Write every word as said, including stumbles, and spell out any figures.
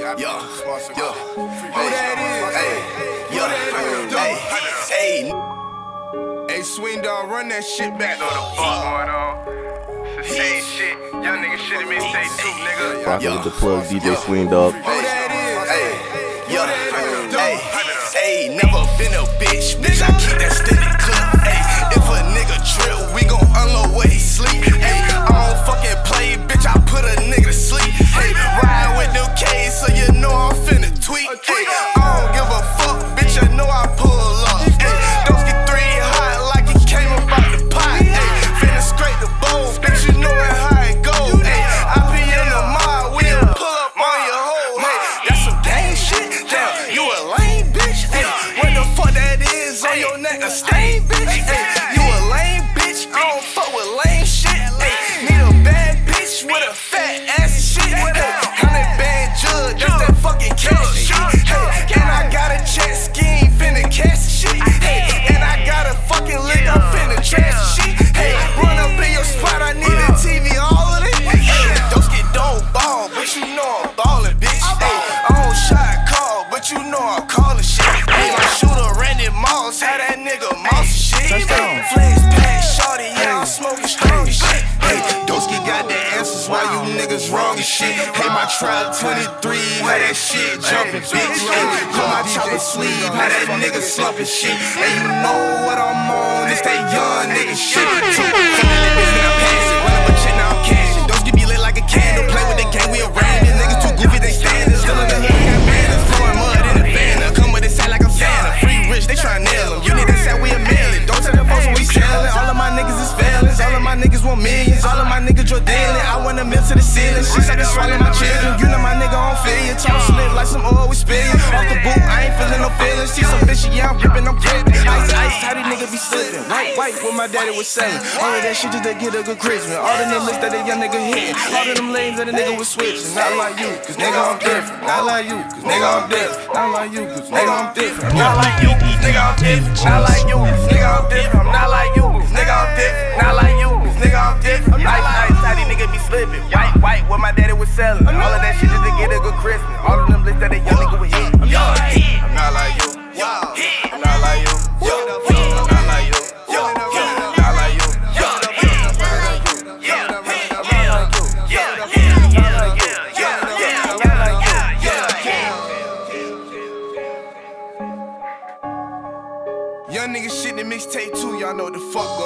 Yeah, yeah, who that is? Hey, yeah, hey, hey, hey, Swing Dog, run that shit back. Know the fuck going on? It's the same shit. Young nigga shit at me say too, nigga. Rockin' with the plug, D J Swing Dog. Who that is? Hey, yeah, hey, hey, never been a bitch, bitch. I keep that steady clip. Hey, if a nigga trip, we gon' unload where he sleep. Hey, I don't fucking play, bitch. I put a nigga to sleep. Hey, ride with them K's, so you know I'm finna tweak. Hey, I don't give a fuck, bitch. You know I pull up. Hey, don't get three hot like it came up out the pot. Hey, finna scrape the bowl, bitch. You know how it go. Hey, I be in the mob, we yeah. pull up on your hoe. Hey, that's some gang shit. Damn, you a lame bitch. Hey, what the fuck that is on your neck? A stain, bitch. Hey, you a lame bitch. I don't fuck with lame shit. Hey, need a bad bitch with a fat ass shit. Hey, hundred band judge, just that fucking cash shit. Hey, and I got a check scheme, finna cash shit. Hey, and I got a fucking lick, I'm finna trash shit. Hey, run up in your spot, I need a T V, all of it. Hey, don't get don't ball, but you know I'm ballin', bitch. Hey, I don't shot call, but you know I'm callin' shit. Hey, my shooter Randy Moss, had that nigga Moss shit. Hey, flags pack, shorty, yeah, I'm smoking strong as shit. Hey, Doski got the answers why you niggas wrong as shit. Hey, my trial twenty-three, had that shit jumpin', bitch. Hey, put my chopper sleeve, had that nigga slumpin' shit. Hey, you know what I'm on, it's that young nigga shit. Two, I'm passing, run up a check, now I'm cashing. Doski be lit like a candle, play with the gang, we around. These niggas too goofy, they standin'. Still in the hood, got banners, throwing mud in the banner. Come with this side like I'm Santa, free rich, they tryna nail him. You need that side, we a mail it. Don't tell them folks when we sellin'. All of my niggas is failin', all of my niggas want millions. All of my niggas drug dealing, I want a mill to the ceiling. Shit, I can swallow my children. You know my nigga on feel you. Talk slip like some oil we spillin'. Off the boot, I ain't feelin' no feelings. See some fishy, yeah, I'm grippin', I'm grippin'. Ice, ice, how these niggas be slippin'. White, white, what my daddy was sellin'. All of that shit just to get a good Christmas. All of them lists that the young nigga hittin'. All of them lanes that the nigga was switchin'. Not like you, cause nigga I'm different. Not like you, cause nigga I'm different. Not like you, cause nigga I'm different. Not like you, cause nigga I'm different. Not like you, cause nigga I'm different. I'm not like you, cause nigga I'm different. Not like you, cause nigga I'm different. Nice, nice, how these niggas be slippin'. White, white, what my daddy was sellin'. All of that shit just to get a good Christmas. All of them lists that the young nigga was hittin'. I'm not like you. I'm not like you. I'm not like you. Not like you. Young nigga shit in the mixtape too, y'all know what the fuck going on.